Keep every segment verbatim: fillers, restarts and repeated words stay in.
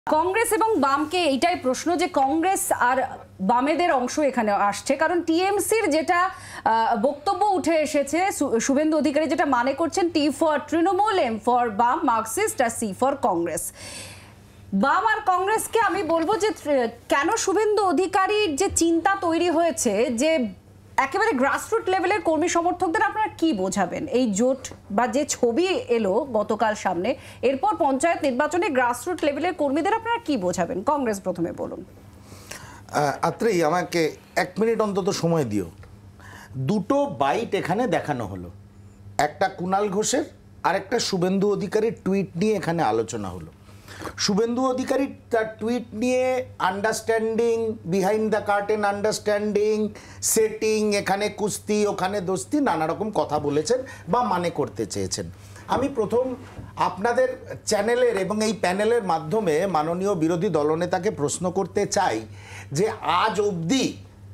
কংগ্রেস এবং বামকে এইটাই প্রশ্ন যে কংগ্রেস আর বামেদের অংশ এখানে আসছে, কারণ টিএমসির যেটা বক্তব্য উঠে এসেছে, শুভেন্দু অধিকারী যেটা মানে করছেন, T for Trinamool, M for বাম মার্কসিস্ট আর সি ফর কংগ্রেস। বাম আর কংগ্রেসকে আমি বলবো যে কেন শুভেন্দু অধিকারীর যে চিন্তা তৈরি হয়েছে যে একেবারে গ্রাসরুট লেভেলের কর্মী সমর্থকদের আপনারা কি বোঝাবেন এই জোট বা যে ছবি এলো গতকাল সামনে, এরপর পঞ্চায়েত নির্বাচনে গ্রাসরুট লেভেলের কর্মীদের আপনারা কি বোঝাবেন? কংগ্রেস প্রথমে বলুন। আত্রেই আমাকে এক মিনিট অন্তত সময় দিও। দুটো বাইট এখানে দেখানো হলো, একটা কুণাল ঘোষের আর একটা শুভেন্দু অধিকারীর টুইট নিয়ে এখানে আলোচনা হলো। শুভেন্দু অধিকারী তার টুইট নিয়ে understanding, behind the curtain understanding, setting, এখানে কুস্তি ওখানে দোস্তি, নানা রকম কথা বলেছেন বা মানে করতে চেয়েছেন। আমি প্রথম আপনাদের চ্যানেলের এবং এই প্যানেলের মাধ্যমে মাননীয় বিরোধী দলনেতাকে প্রশ্ন করতে চাই যে আজ অবধি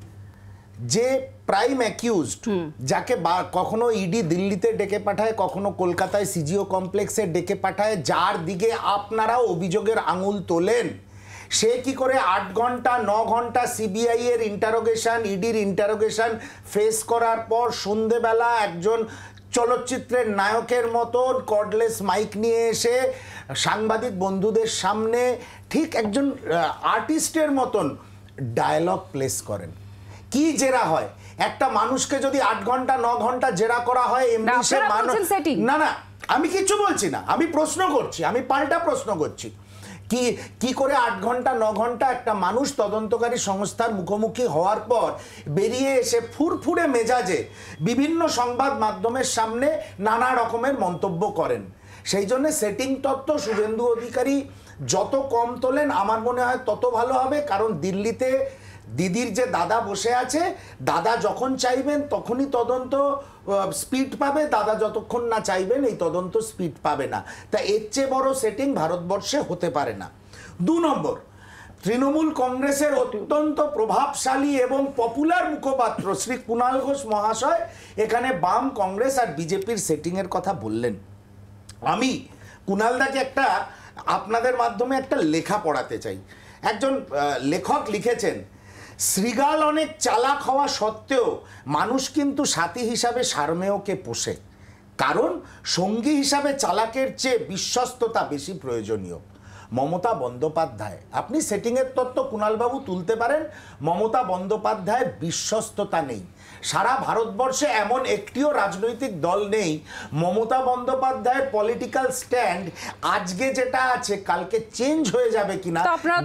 যে প্রাইম অ্যাকিউজড, যাকে কখনো ইডি দিল্লিতে ডেকে পাঠায়, কখনো কলকাতায় সিজিও কমপ্লেক্সে ডেকে পাঠায়, যার দিকে আপনারাও অভিযোগের আঙুল তোলেন, সে কি করে আট ঘন্টা ন ঘন্টা সিবিআই এর ইন্টারোগেশন, ইডির ইন্টারোগেশন ফেস করার পর সন্ধেবেলা একজন চলচ্চিত্রের নায়কের মতন কর্ডলেস মাইক নিয়ে এসে সাংবাদিক বন্ধুদের সামনে ঠিক একজন আর্টিস্টের মতন ডায়লগ প্লেস করেন। কি জেরা হয়? একটা মানুষকে যদি আট ঘন্টা ন ঘন্টা জেরা করা হয়, এমনি সে মানুষ না না আমি কিছু বলছি না, আমি প্রশ্ন করছি, আমি পাল্টা প্রশ্ন করছি। কি কি করে আট ঘন্টা ন ঘন্টা একটা মানুষ তদন্তকারী সংস্থার মুখোমুখি হওয়ার পর বেরিয়ে এসে ফুরফুরে মেজাজে বিভিন্ন সংবাদ মাধ্যমের সামনে নানা রকমের মন্তব্য করেন? সেই জন্য সেটিং তত্ত্ব শুভেন্দু অধিকারী যত কম তোলেন আমার মনে হয় তত ভালো হবে। কারণ দিল্লিতে দিদির যে দাদা বসে আছে, দাদা যখন চাইবেন তখনই তদন্ত স্পিড পাবে, দাদা যতক্ষণ না চাইবেন এই তদন্ত স্পিড পাবে না। তা এর চেয়ে বড় সেটিং ভারতবর্ষে হতে পারে না। দু নম্বর, তৃণমূল কংগ্রেসের অত্যন্ত প্রভাবশালী এবং পপুলার মুখপাত্র শ্রী কুণাল ঘোষ মহাশয় এখানে বাম, কংগ্রেস আর বিজেপির সেটিংয়ের কথা বললেন। আমি কুণালদাকে একটা আপনাদের মাধ্যমে একটা লেখা পড়াতে চাই। একজন লেখক লিখেছেন, শ্রীগাল অনেক চালাক হওয়া সত্ত্বেও মানুষ কিন্তু সাথী হিসাবে সারমেয়কে পোষে, কারণ সঙ্গী হিসাবে চালাকের চেয়ে বিশ্বস্ততা বেশি প্রয়োজনীয়। মমতা বন্দ্যোপাধ্যায়, আপনি সেটিংয়ের তত্ত্ব কুণালবাবু তুলতে পারেন, মমতা বন্দ্যোপাধ্যায়ের বিশ্বস্ততা নেই। সারা ভারতবর্ষে এমন একটিও রাজনৈতিক দল নেই মমতা বন্দ্যোপাধ্যায়ের পলিটিক্যাল স্ট্যান্ড আজকে যেটা আছে কালকে চেঞ্জ হয়ে যাবে কিনা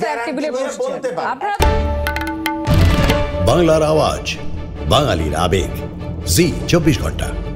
বলতে পারেন। বাংলার আওয়াজ, বাঙালির আবেগ, জি চব্বিশ ঘন্টা।